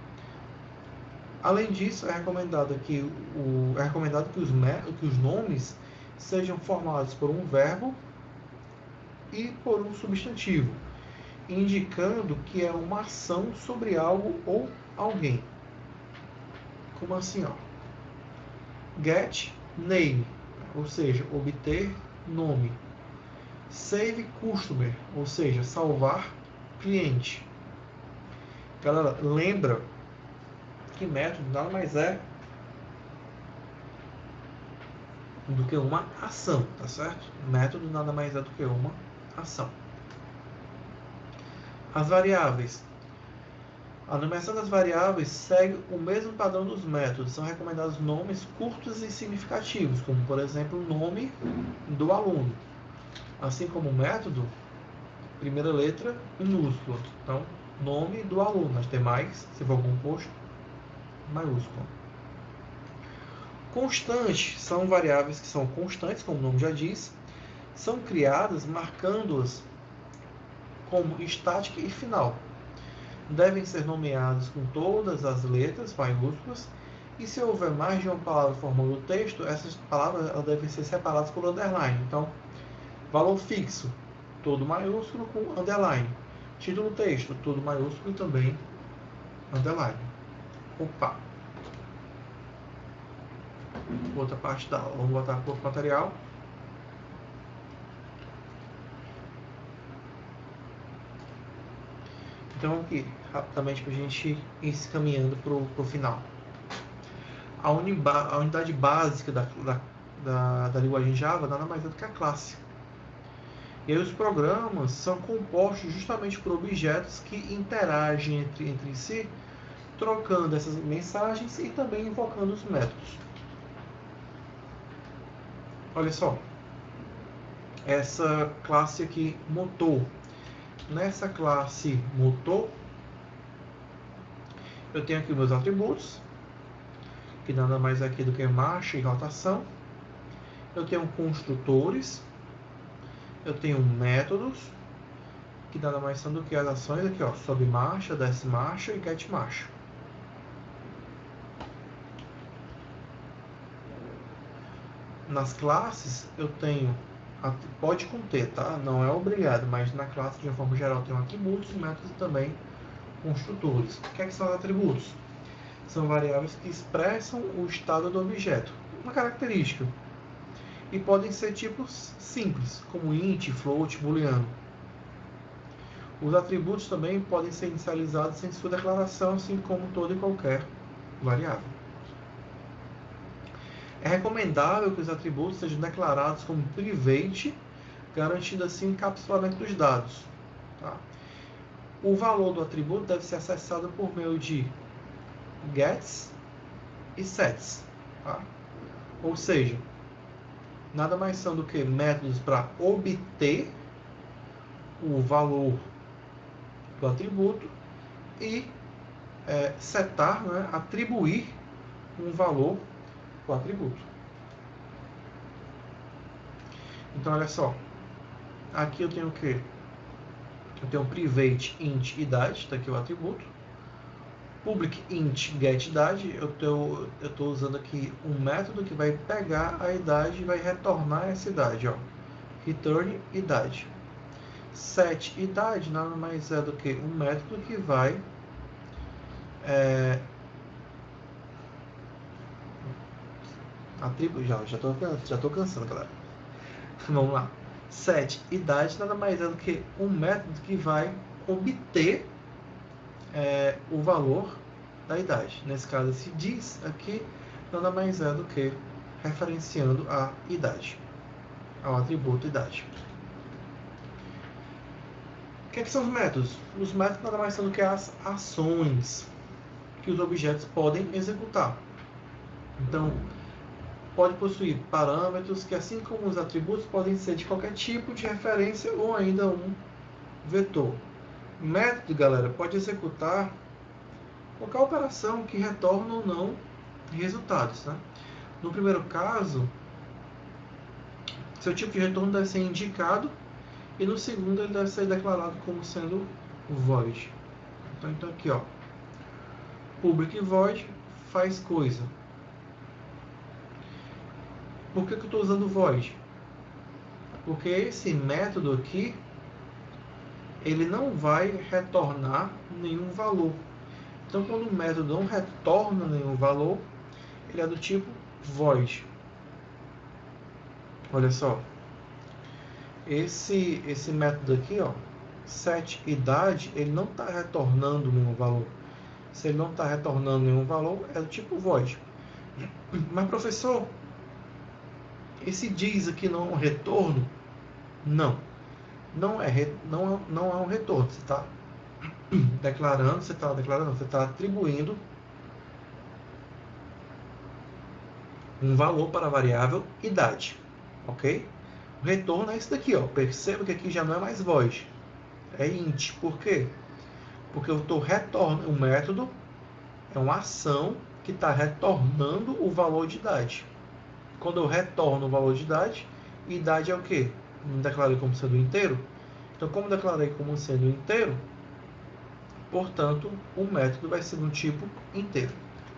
Além disso, é recomendado que, o, é recomendado que, os, que os nomes sejam formados por um verbo e por um substantivo, indicando que é uma ação sobre algo ou alguém. Como assim, ó? Get name, ou seja, obter nome. Save customer, ou seja, salvar cliente. Galera, lembra que método nada mais é do que uma ação, tá certo? Método nada mais é do que uma ação. As variáveis. A numeração das variáveis segue o mesmo padrão dos métodos. São recomendados nomes curtos e significativos, como, por exemplo, o nome do aluno. Assim como o método, primeira letra minúscula. Então, nome do aluno. As demais, se for composto, maiúsculo. Constantes são variáveis que são constantes, como o nome já diz. São criadas marcando-as como estática e final. Devem ser nomeados com todas as letras maiúsculas, e se houver mais de uma palavra formando o texto, essas palavras elas devem ser separadas por underline. Então, valor fixo, todo maiúsculo com underline. Título texto, todo maiúsculo e também underline. Opa! Outra parte da aula. Vamos botar para o material. Então, aqui, rapidamente, para a gente ir se caminhando para o final. A, uniba, a unidade básica da, da, da, da linguagem Java nada mais é do que a classe. E aí os programas são compostos justamente por objetos que interagem entre, entre si, trocando essas mensagens e também invocando os métodos. Olha só, essa classe aqui, motor. Nessa classe motor, eu tenho aqui meus atributos, que nada mais é aqui do que marcha e rotação. Eu tenho construtores, eu tenho métodos, que nada mais são do que as ações aqui, ó, sobe marcha, desce marcha e get marcha. Nas classes eu tenho, pode conter, tá? Não é obrigado, mas na classe de uma forma geral eu tenho atributos, métodos e também construtores. O que, é que são os atributos? São variáveis que expressam o estado do objeto, uma característica. E podem ser tipos simples, como int, float, booleano. Os atributos também podem ser inicializados sem sua declaração, assim como toda e qualquer variável. É recomendável que os atributos sejam declarados como private, garantindo assim o encapsulamento dos dados. Tá? O valor do atributo deve ser acessado por meio de gets e sets. Tá? Ou seja, nada mais são do que métodos para obter o valor do atributo e é, setar, né, atribuir um valor ao atributo. Então, olha só. Aqui eu tenho o quê? Eu tenho private int idade, está aqui o atributo. Public int get idade, eu estou usando aqui um método que vai pegar a idade e vai retornar essa idade. Ó. Return idade. Set idade nada mais é do que um método que vai é, atribuir. Já estou já tô cansando, galera. Vamos lá. Set idade nada mais é do que um método que vai obter é, o valor da idade. Nesse caso, esse diz aqui nada mais é do que referenciando a idade, ao atributo idade. O que, é que são os métodos? Os métodos nada mais são do que as ações que os objetos podem executar. Então, pode possuir parâmetros que, assim como os atributos, podem ser de qualquer tipo de referência ou ainda um vetor. Método, galera, pode executar qualquer operação que retorna ou não resultados. Né? No primeiro caso, seu tipo de retorno deve ser indicado e no segundo ele deve ser declarado como sendo void. Então, então aqui, ó, public void faz coisa. Por que, que eu estou usando void? Porque esse método aqui ele não vai retornar nenhum valor. Então, quando o método não retorna nenhum valor, ele é do tipo void. Olha só. Esse, esse método aqui, ó, set idade, ele não está retornando nenhum valor. Se ele não está retornando nenhum valor, é do tipo void. Mas, professor, esse diz aqui não é um retorno? Não. Não é, não, não é um retorno. Você está declarando, você está declarando, você está atribuindo um valor para a variável idade, ok? O retorno é isso daqui, ó. Perceba que aqui já não é mais void, é int. Por quê? Porque eu estou retornando, o método é uma ação que está retornando o valor de idade. Quando eu retorno o valor de idade, idade é o quê? Não declarei como sendo inteiro? Então, como declarei como sendo inteiro, portanto, o método vai ser do tipo inteiro.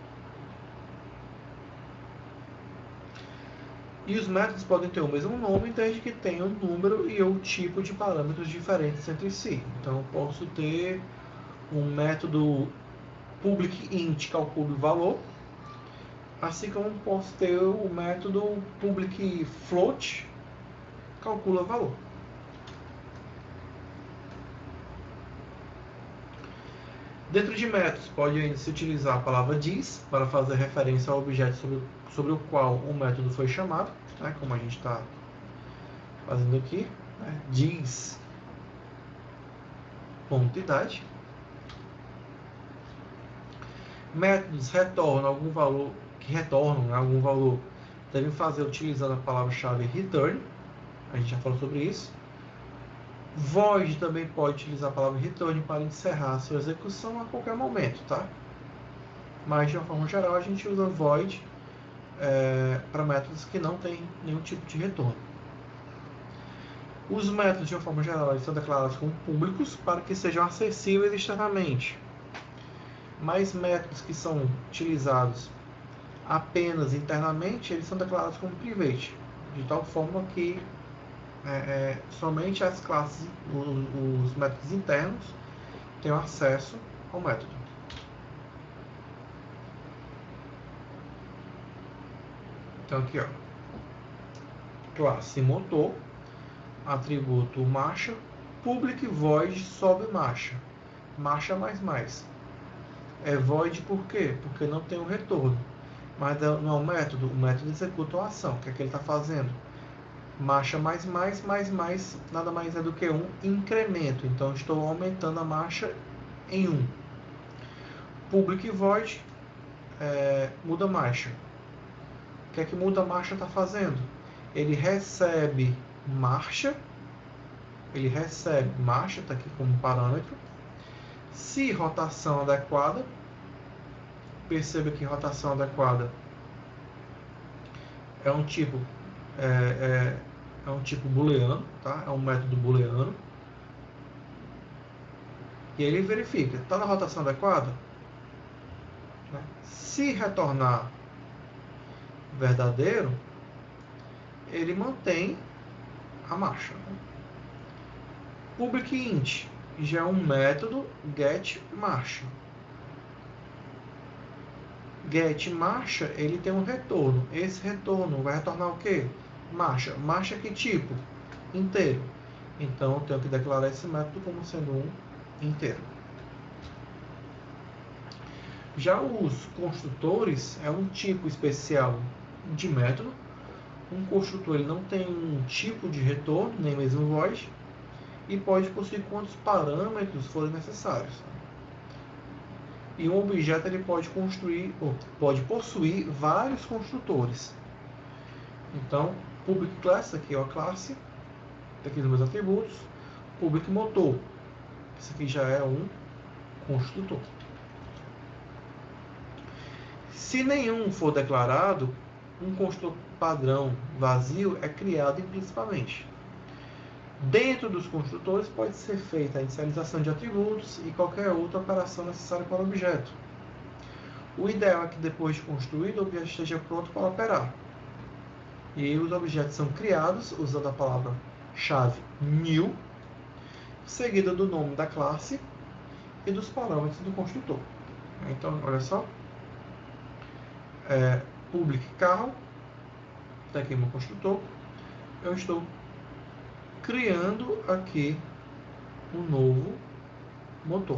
E os métodos podem ter o mesmo nome desde que tenham um número e ou tipo de parâmetros diferentes entre si. Então, eu posso ter um método public int calcula o valor, assim como posso ter o método public float calcula o valor. Dentro de métodos, pode se utilizar a palavra diz para fazer referência ao objeto sobre, sobre o qual o método foi chamado, né, como a gente está fazendo aqui, né, diz ponto idade. Métodos retornam algum valor, que retornam né, algum valor, devem fazer utilizando a palavra-chave return, a gente já falou sobre isso. Void também pode utilizar a palavra return para encerrar a sua execução a qualquer momento, tá? Mas, de uma forma geral, a gente usa void é, para métodos que não têm nenhum tipo de retorno. Os métodos, de uma forma geral, são declarados como públicos para que sejam acessíveis externamente. Mas métodos que são utilizados apenas internamente, eles são declarados como private, de tal forma que É, é, somente as classes, os, os métodos internos têm acesso ao método. Então aqui, ó, classe motor, atributo marcha, public void sobe marcha, marcha mais mais. É void por quê? Porque não tem um retorno. Mas não é um método, o método executa uma ação. O que é que ele está fazendo? Marcha mais mais, mais mais, nada mais é do que um incremento. Então, estou aumentando a marcha em um. Public void é, muda marcha. O que é que muda marcha está fazendo? Ele recebe marcha, ele recebe marcha, está aqui como parâmetro. Se rotação adequada, perceba que rotação adequada é um tipo é, é, é um tipo booleano, tá? É um método booleano. E ele verifica, está na rotação adequada? Né? Se retornar verdadeiro, ele mantém a marcha. Né? Public int já é um método get marcha. Get marcha, ele tem um retorno. Esse retorno vai retornar o quê? Marcha. Marcha que tipo? Inteiro. Então, eu tenho que declarar esse método como sendo um inteiro. Já os construtores é um tipo especial de método. Um construtor ele não tem um tipo de retorno, nem mesmo void, e pode possuir quantos parâmetros forem necessários. E um objeto ele pode construir, ou pode possuir vários construtores. Então, public class, aqui é a classe, aqui os meus atributos, public motor, isso aqui já é um construtor. Se nenhum for declarado, um construtor padrão vazio é criado implicitamente. Dentro dos construtores pode ser feita a inicialização de atributos e qualquer outra operação necessária para o objeto. O ideal é que depois de construído, o objeto esteja pronto para operar. E aí os objetos são criados usando a palavra-chave new, seguida do nome da classe e dos parâmetros do construtor. Então, olha só. É, public carro, está aqui meu construtor. Eu estou criando aqui um novo motor.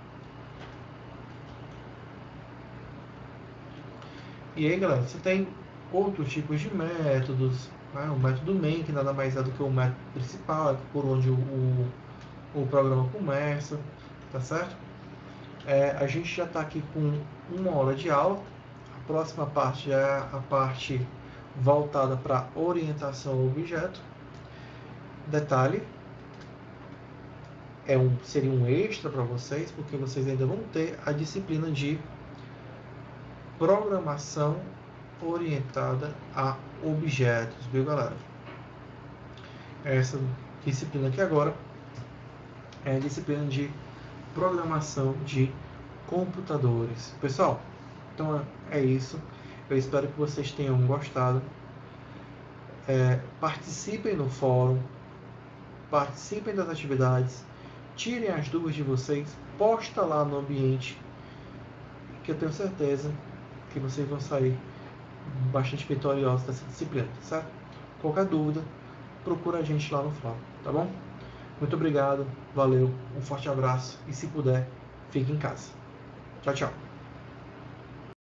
E aí, galera, você tem outros tipos de métodos, né? O método main, que nada mais é do que o método principal, por onde o, o, o programa começa, tá certo? É, a gente já está aqui com uma hora de aula. A próxima parte é a parte voltada para orientação ao objeto. Detalhe, é um, seria um extra para vocês, porque vocês ainda vão ter a disciplina de programação orientada a objetos, viu, galera? Essa disciplina aqui agora é a disciplina de programação de computadores. Pessoal, então é isso. Eu espero que vocês tenham gostado. É, participem no fórum, participem das atividades, tirem as dúvidas de vocês, posta lá no ambiente, que eu tenho certeza que vocês vão sair bastante vitoriosos dessa disciplina, certo? Qualquer dúvida, procura a gente lá no fórum, tá bom? Muito obrigado, valeu, um forte abraço e se puder, fique em casa. Tchau, tchau.